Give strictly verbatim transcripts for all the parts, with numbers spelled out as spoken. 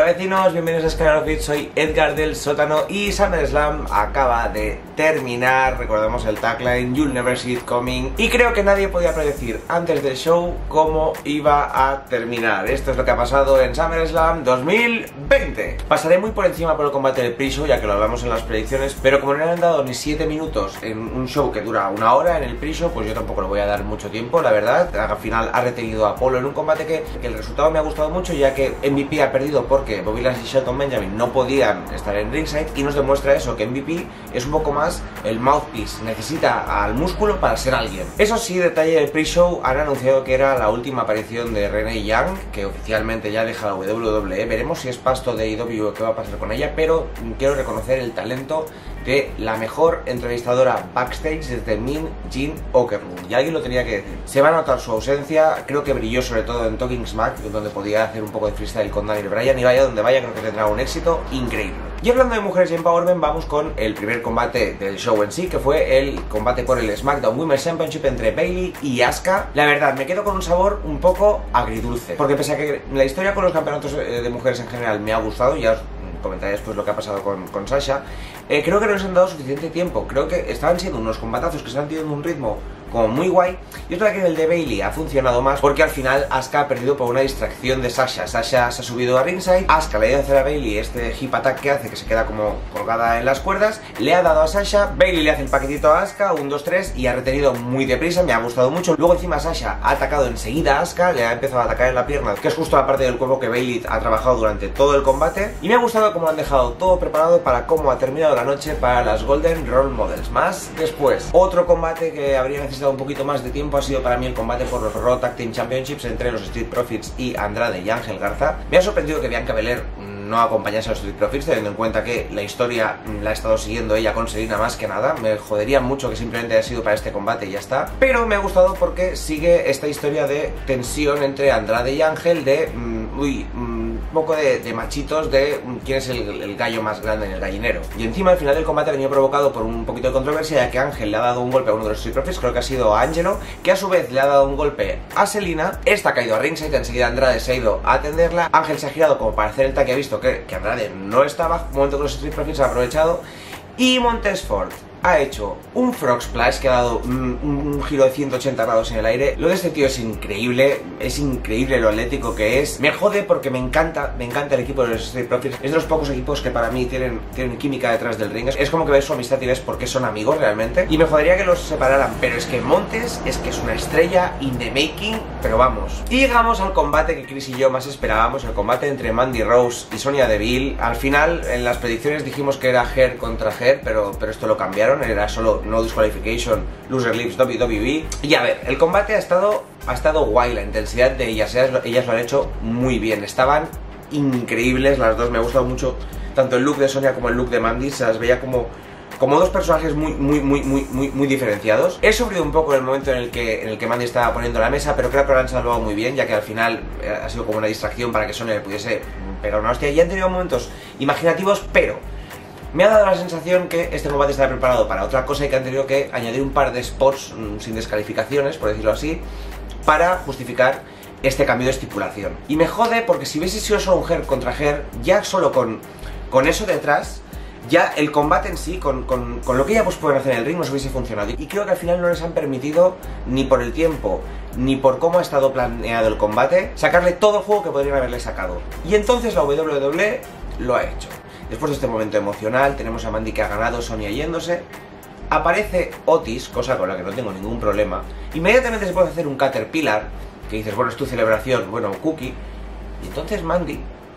Hola vecinos, bienvenidos a Skylar of It, soy Edgar del Sótano y SummerSlam acaba de terminar, recordemos el tagline You'll never see it coming, y creo que nadie podía predecir antes del show cómo iba a terminar. Esto es lo que ha pasado en SummerSlam dos mil veinte. Pasaré muy por encima por el combate del pre-show, ya que lo hablamos en las predicciones, pero como no le han dado ni siete minutos en un show que dura una hora en el pre-show, pues yo tampoco le voy a dar mucho tiempo, la verdad. Al final ha retenido a Apollo en un combate que, que el resultado me ha gustado mucho, ya que M V P ha perdido porque Bobby Lashley y Shelton Benjamin no podían estar en ringside, y nos demuestra eso, que M V P es un poco más el mouthpiece, necesita al músculo para ser alguien. Eso sí, detalle del pre-show, han anunciado que era la última aparición de Renee Young, que oficialmente ya deja la W W E. Veremos si es pasto de A E W o qué va a pasar con ella, pero quiero reconocer el talento de la mejor entrevistadora backstage desde Min Jin Okerlund, y alguien lo tenía que decir. Se va a notar su ausencia, creo que brilló sobre todo en Talking Smack, donde podía hacer un poco de freestyle con Daniel Bryan, y vaya donde vaya creo que tendrá un éxito increíble. Y hablando de mujeres y empowerment, vamos con el primer combate del show en sí, que fue el combate por el SmackDown Women's Championship entre Bayley y Asuka. La verdad, me quedo con un sabor un poco agridulce, porque pese a que la historia con los campeonatos de mujeres en general me ha gustado, ya os comentaré después lo que ha pasado con, con Sasha, eh, creo que no les han dado suficiente tiempo. Creo que estaban siendo unos combatazos que se han tenido un ritmo como muy guay, y es verdad que el de Bayley ha funcionado más porque al final Asuka ha perdido por una distracción de Sasha. Sasha se ha subido a ringside, Asuka le ha ido a hacer a Bayley este hip attack que hace que se queda como colgada en las cuerdas, le ha dado a Sasha, Bayley le hace el paquetito a Asuka, un, dos, tres, y ha retenido muy deprisa, me ha gustado mucho. Luego encima Sasha ha atacado enseguida a Asuka, le ha empezado a atacar en la pierna, que es justo la parte del cuerpo que Bayley ha trabajado durante todo el combate, y me ha gustado cómo han dejado todo preparado para cómo ha terminado la noche para las Golden Role Models. Más después, otro combate que habría necesitado un poquito más de tiempo ha sido para mí el combate por los Raw Tag Team Championships entre los Street Profits y Andrade y Ángel Garza. Me ha sorprendido que Bianca Belair no acompañase a los Street Profits, teniendo en cuenta que la historia la ha estado siguiendo ella con Selena más que nada. Me jodería mucho que simplemente haya sido para este combate y ya está, pero me ha gustado porque sigue esta historia de tensión entre Andrade y Ángel, de mmm, uy, mmm, un poco de, de machitos, de mmm, quién es el, el gallo más grande en el gallinero. Y encima al final del combate ha venido provocado por un poquito de controversia, ya que Ángel le ha dado un golpe a uno de los Street Profits, creo que ha sido a Angelo, que a su vez le ha dado un golpe a Selena. Esta ha caído a ringside, enseguida Andrade se ha ido a atenderla, Ángel se ha girado como para hacer el tag, ha visto que, que Andrade no estaba, un momento que los Street Profits han aprovechado, y Montez Ford ha hecho un frog splash que ha dado un, un giro de ciento ochenta grados en el aire. Lo de este tío es increíble, es increíble lo atlético que es. Me jode porque me encanta, me encanta el equipo de los Street Profits. Es de los pocos equipos que para mí tienen, tienen química detrás del ring. Es como que ves su amistad y ves por qué son amigos realmente. Y me jodería que los separaran, pero es que Montes es que es una estrella in the making, pero vamos. Y llegamos al combate que Chris y yo más esperábamos, el combate entre Mandy Rose y Sonya Deville. Al final, en las predicciones dijimos que era Her contra Her, pero, pero esto lo cambiaron. Era solo no disqualification, loser leaves W W E. Y a ver, el combate ha estado ha estado guay, la intensidad de ellas, ellas, ellas lo han hecho muy bien, estaban increíbles las dos. Me ha gustado mucho tanto el look de Sonya como el look de Mandy, se las veía como como dos personajes muy, muy, muy, muy, muy, muy diferenciados. He sufrido un poco en el momento en el que en el que Mandy estaba poniendo la mesa, pero creo que lo han salvado muy bien, ya que al final ha sido como una distracción para que Sonya le pudiese pegar una hostia, y han tenido momentos imaginativos, pero me ha dado la sensación que este combate estaba preparado para otra cosa y que han tenido que añadir un par de spots mmm, sin descalificaciones, por decirlo así, para justificar este cambio de estipulación. Y me jode porque si hubiese sido solo un Her contra Her, ya solo con, con eso detrás, ya el combate en sí, con, con, con lo que ya pues pueden hacer en el ring, nos hubiese funcionado. Y creo que al final no les han permitido, ni por el tiempo, ni por cómo ha estado planeado el combate, sacarle todo el juego que podrían haberle sacado. Y entonces la W W E lo ha hecho. Después de este momento emocional, tenemos a Mandy que ha ganado, Sonya yéndose. Aparece Otis, cosa con la que no tengo ningún problema. Inmediatamente se puede hacer un Caterpillar, que dices, bueno, es tu celebración, bueno, un cookie. Y entonces Mandy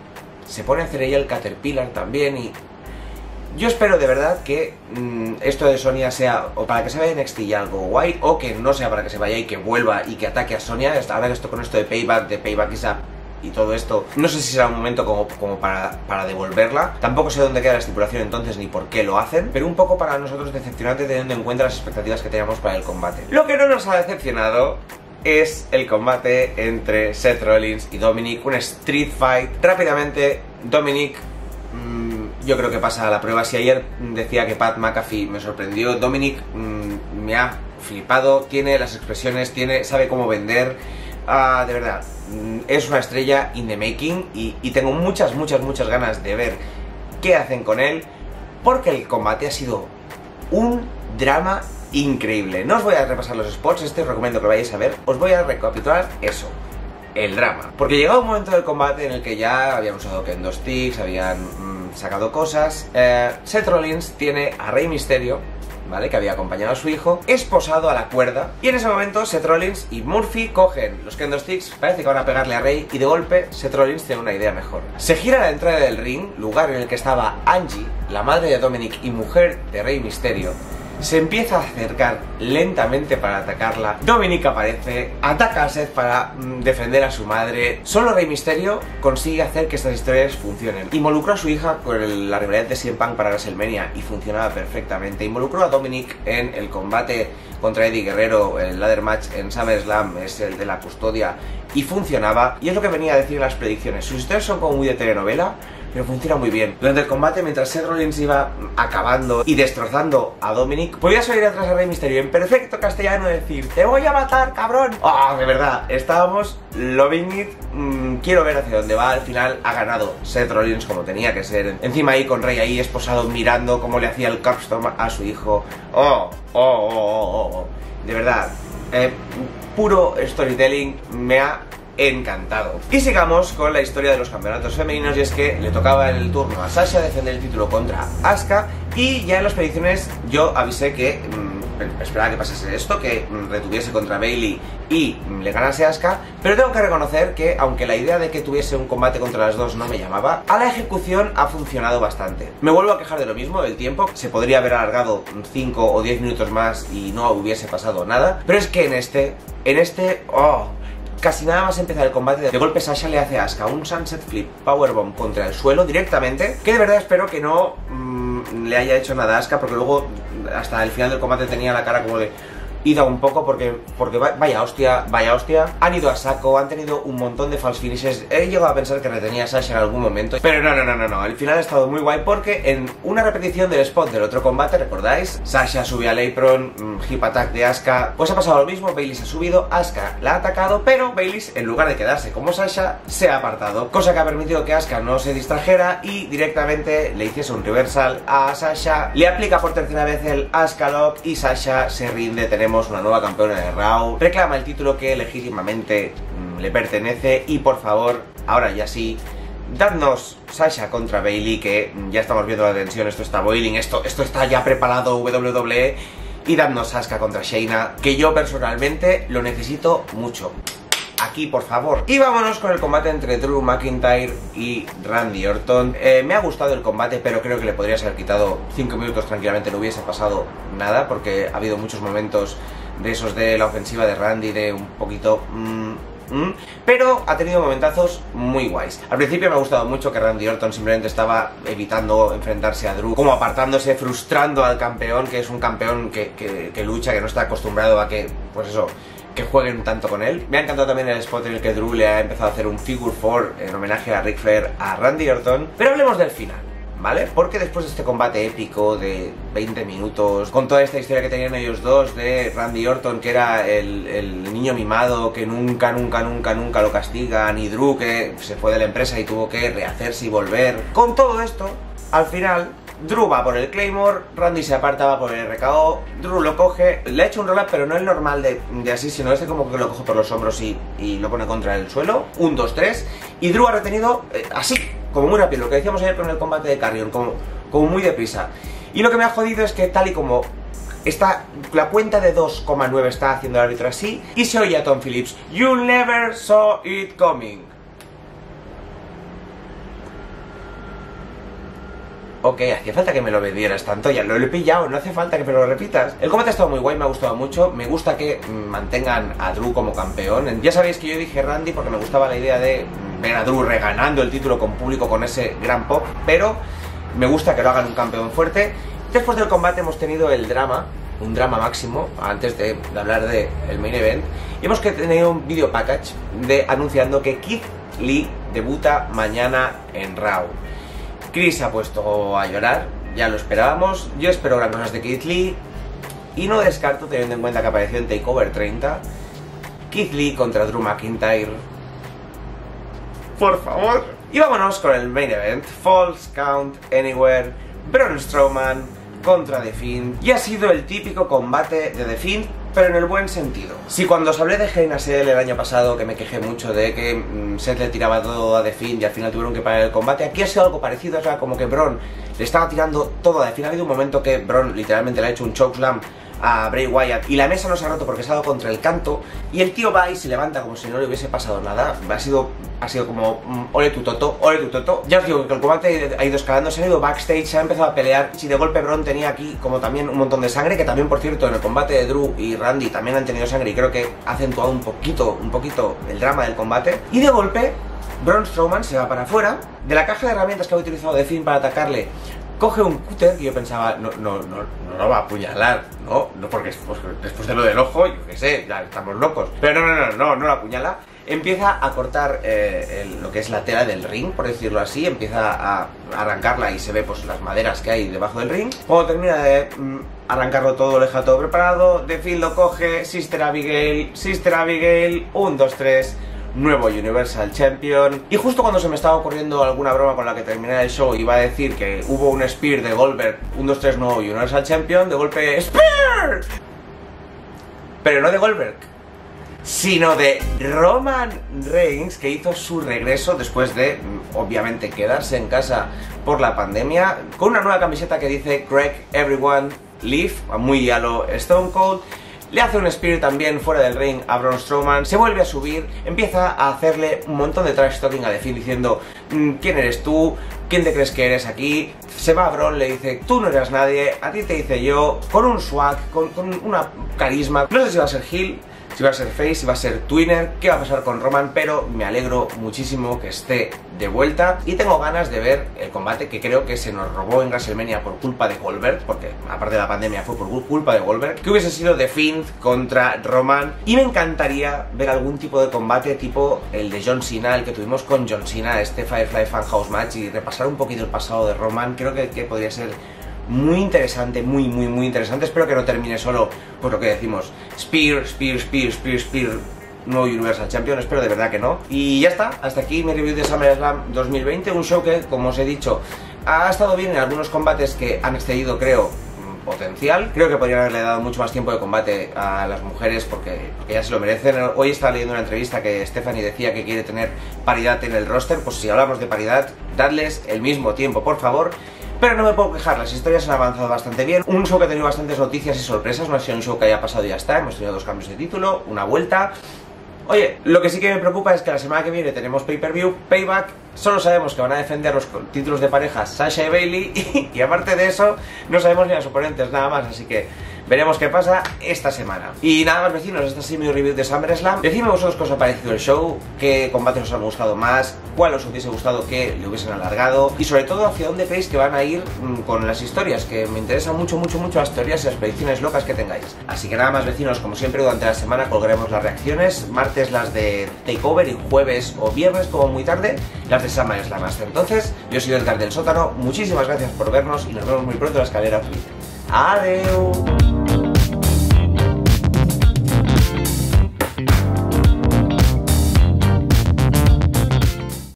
se pone a hacer ella el Caterpillar también, y yo espero de verdad que mmm, esto de Sonya sea o para que se vaya en N X T y algo guay, o que no sea para que se vaya y que vuelva y que ataque a Sonya. Ahora esto con esto de Payback, de Payback is up y todo esto, no sé si será un momento como, como para, para devolverla. Tampoco sé dónde queda la estipulación entonces ni por qué lo hacen, pero un poco para nosotros decepcionante teniendo en cuenta las expectativas que teníamos para el combate. Lo que no nos ha decepcionado es el combate entre Seth Rollins y Dominic, un street fight. Rápidamente, Dominic mmm, yo creo que pasa a la prueba. Si ayer decía que Pat McAfee me sorprendió, Dominic mmm, me ha flipado, tiene las expresiones, tiene, sabe cómo vender. uh, de verdad, es una estrella in the making y, y tengo muchas, muchas, muchas ganas de ver qué hacen con él, porque el combate ha sido un drama increíble. No os voy a repasar los spots, este os recomiendo que lo vayáis a ver, os voy a recapitular eso, el drama. Porque llegaba un momento del combate en el que ya habían usado kendo sticks, habían mmm, sacado cosas. eh, Seth Rollins tiene a Rey Mysterio, ¿vale?, que había acompañado a su hijo, esposado a la cuerda, y en ese momento Seth Rollins y Murphy cogen los kendo sticks, parece que van a pegarle a Rey, y de golpe Seth Rollins tiene una idea mejor. Se gira a la entrada del ring, lugar en el que estaba Angie, la madre de Dominic y mujer de Rey Mysterio. Se empieza a acercar lentamente para atacarla. Dominic aparece, ataca a Seth para mm, defender a su madre. Solo Rey Mysterio consigue hacer que estas historias funcionen. Involucró a su hija con el, la rivalidad de C M Punk para WrestleMania y funcionaba perfectamente. Involucró a Dominic en el combate contra Eddie Guerrero, el ladder match en SummerSlam, es el de la custodia, y funcionaba. Y es lo que venía a decir en las predicciones. Sus historias son como muy de telenovela, pero funciona muy bien. Durante el combate, mientras Seth Rollins iba acabando y destrozando a Dominic, podías oír atrás a Rey Mysterio en perfecto castellano decir: ¡te voy a matar, cabrón! ¡Oh, de verdad! Estábamos loving it. Mm, quiero ver hacia dónde va. Al final ha ganado Seth Rollins como tenía que ser. Encima ahí con Rey ahí esposado mirando cómo le hacía el capstone a su hijo. ¡Oh! ¡Oh, oh, oh, oh! De verdad, eh, puro storytelling. Me ha encantado. Y sigamos con la historia de los campeonatos femeninos, y es que le tocaba el turno a Sasha defender el título contra Asuka, y ya en las predicciones yo avisé que mmm, esperaba que pasase esto, que mmm, retuviese contra Bayley y mmm, le ganase Asuka, pero tengo que reconocer que aunque la idea de que tuviese un combate contra las dos no me llamaba, a la ejecución ha funcionado bastante. Me vuelvo a quejar de lo mismo, del tiempo, se podría haber alargado cinco o diez minutos más y no hubiese pasado nada, pero es que en este, en este, oh, casi nada más empezar el combate, de golpe Sasha le hace a Asuka un Sunset Flip Powerbomb contra el suelo directamente, que de verdad espero que no mmm, le haya hecho nada a Asuka, porque luego hasta el final del combate tenía la cara como de ida un poco, porque, porque vaya hostia, vaya hostia. Han ido a saco, han tenido un montón de false finishes. He llegado a pensar que retenía a Sasha en algún momento, pero no, no, no, no, no. El final ha estado muy guay, porque en una repetición del spot del otro combate, ¿recordáis? Sasha sube al apron, mmm, hip attack de Asuka. Pues ha pasado lo mismo, Bayley se ha subido, Asuka la ha atacado, pero Bayley, en lugar de quedarse como Sasha, se ha apartado, cosa que ha permitido que Asuka no se distrajera y directamente le hiciese un reversal a Sasha. Le aplica por tercera vez el Asuka Lock y Sasha se rinde. Tenemos una nueva campeona de Raw, reclama el título que legítimamente mmm, le pertenece, y por favor, ahora ya sí, dadnos Sasha contra Bayley, que mmm, ya estamos viendo la tensión, esto está boiling, esto, esto está ya preparado W W E, y dadnos Asuka contra Shayna, que yo personalmente lo necesito mucho. Aquí, por favor. Y vámonos con el combate entre Drew McIntyre y Randy Orton. Eh, me ha gustado el combate, pero creo que le podrías haber quitado cinco minutos tranquilamente, no hubiese pasado nada, porque ha habido muchos momentos de esos de la ofensiva de Randy, de un poquito... Mmm, mmm, pero ha tenido momentazos muy guays. Al principio me ha gustado mucho que Randy Orton simplemente estaba evitando enfrentarse a Drew, como apartándose, frustrando al campeón, que es un campeón que, que, que lucha, que no está acostumbrado a que, pues eso, que jueguen tanto con él. Me ha encantado también el spot en el que Drew le ha empezado a hacer un figure four en homenaje a Ric Flair a Randy Orton. Pero hablemos del final, ¿vale? Porque después de este combate épico de veinte minutos, con toda esta historia que tenían ellos dos, de Randy Orton, que era el, el niño mimado que nunca, nunca, nunca, nunca lo castigan, y Drew, que se fue de la empresa y tuvo que rehacerse y volver, con todo esto, al final Drew va por el Claymore, Randy se aparta, va por el R K O, Drew lo coge, le ha hecho un roll-up, pero no el normal de, de así, sino este como que lo coge por los hombros y, y lo pone contra el suelo, un, dos, tres, y Drew ha retenido eh, así, como muy rápido, lo que decíamos ayer con el combate de Carrion, como, como muy deprisa. Y lo que me ha jodido es que tal y como está, la cuenta de dos coma nueve está haciendo el árbitro así, y se oye a Tom Phillips: "You never saw it coming". Ok, hacía falta que me lo vendieras tanto, ya lo he pillado, no hace falta que me lo repitas. El combate ha estado muy guay, me ha gustado mucho, me gusta que mantengan a Drew como campeón. Ya sabéis que yo dije Randy porque me gustaba la idea de ver a Drew reganando el título con público, con ese gran pop, pero me gusta que lo hagan un campeón fuerte. Después del combate hemos tenido el drama, un drama máximo, antes de, de hablar del main event, y hemos tenido un video package de, anunciando que Keith Lee debuta mañana en Raw. Chris se ha puesto a llorar, ya lo esperábamos. Yo espero gran cosas de Keith Lee, y no descarto, teniendo en cuenta que apareció en Takeover treinta, Keith Lee contra Drew McIntyre. Por favor. Y vámonos con el main event. Falls Count Anywhere. Braun Strowman contra The Fiend. Y ha sido el típico combate de The Fiend, pero en el buen sentido. Si cuando os hablé de Hell in a Cell el año pasado, que me quejé mucho de que mmm, Seth le tiraba todo a The Fiend y al final tuvieron que parar el combate, aquí ha sido algo parecido. O sea, como que Braun le estaba tirando todo a The Fiend. Ha habido un momento que Braun literalmente le ha hecho un chokeslam a Bray Wyatt y la mesa no se ha roto porque se ha dado contra el canto, y el tío va y se levanta como si no le hubiese pasado nada. Ha sido, ha sido como mm, ole tu toto, ole tu toto. Ya os digo que el combate ha ido escalando, se ha ido backstage, se ha empezado a pelear. Si de golpe Braun tenía aquí como también un montón de sangre, que también por cierto en el combate de Drew y Randy también han tenido sangre, y creo que ha acentuado un poquito, un poquito el drama del combate. Y de golpe Braun Strowman se va para afuera de la caja de herramientas que ha utilizado The Fiend para atacarle. Coge un cúter, y yo pensaba, no, no, no, no lo va a apuñalar, no, no porque pues, después de lo del ojo, yo qué sé, ya estamos locos. Pero no, no, no, no, no lo apuñala. Empieza a cortar eh, el, lo que es la tela del ring, por decirlo así, empieza a arrancarla y se ve pues las maderas que hay debajo del ring. Cuando termina de mm, arrancarlo todo, lo deja todo preparado, The Fiend lo coge, Sister Abigail, Sister Abigail, un, dos, tres... nuevo Universal Champion. Y justo cuando se me estaba ocurriendo alguna broma con la que terminé el show, iba a decir que hubo un Spear de Goldberg, un, dos, tres, nuevo Universal Champion, de golpe ¡Spear! Pero no de Goldberg, sino de Roman Reigns, que hizo su regreso después de, obviamente, quedarse en casa por la pandemia, con una nueva camiseta que dice Greg Everyone Leave, muy a lo Stone Cold. Le hace un Spear también fuera del ring a Braun Strowman, se vuelve a subir, empieza a hacerle un montón de trash talking a The Fiend diciendo ¿quién eres tú? ¿Quién te crees que eres aquí? Se va a Braun, le dice tú no eres nadie, a ti te hice yo, con un swag, con, con una carisma. No sé si va a ser heel, si va a ser face, si va a ser twinner, qué va a pasar con Roman, pero me alegro muchísimo que esté de vuelta y tengo ganas de ver el combate que creo que se nos robó en WrestleMania por culpa de Goldberg, porque aparte de la pandemia fue por culpa de Goldberg, que hubiese sido The Fiend contra Roman. Y me encantaría ver algún tipo de combate tipo el de John Cena, el que tuvimos con John Cena, este Firefly Funhouse Match, y repasar un poquito el pasado de Roman. Creo que, que podría ser muy interesante, muy, muy, muy interesante. Espero que no termine solo, pues lo que decimos, Spear, Spear, Spear, Spear, Spear, nuevo Universal Champion. Espero de verdad que no. Y ya está, hasta aquí mi review de SummerSlam dos mil veinte. Un show que, como os he dicho, ha estado bien en algunos combates que han excedido, creo, potencial. Creo que podrían haberle dado mucho más tiempo de combate a las mujeres porque, porque ya se lo merecen. Hoy estaba leyendo una entrevista que Stephanie decía que quiere tener paridad en el roster. Pues si hablamos de paridad, dadles el mismo tiempo, por favor. Pero no me puedo quejar, las historias han avanzado bastante bien. Un show que ha tenido bastantes noticias y sorpresas. No ha sido un show que haya pasado y ya está. Hemos tenido dos cambios de título, una vuelta. Oye, lo que sí que me preocupa es que la semana que viene tenemos pay-per-view, Payback. Solo sabemos que van a defender los títulos de pareja Sasha y Bayley y, y aparte de eso no sabemos ni a los oponentes, nada más. Así que veremos qué pasa esta semana. Y nada más, vecinos, esta ha sido mi review de SummerSlam. Decidme vosotros qué os ha parecido el show, qué combates os han gustado más, cuál os hubiese gustado que le hubiesen alargado y sobre todo hacia dónde creéis que van a ir mmm, con las historias, que me interesan mucho, mucho, mucho las teorías y las predicciones locas que tengáis. Así que nada más, vecinos, como siempre durante la semana colgaremos las reacciones, martes las de Takeover y jueves o viernes como muy tarde las de SummerSlam. Hasta entonces, yo soy Edgar del Sótano, muchísimas gracias por vernos y nos vemos muy pronto en la escalera. Adiós.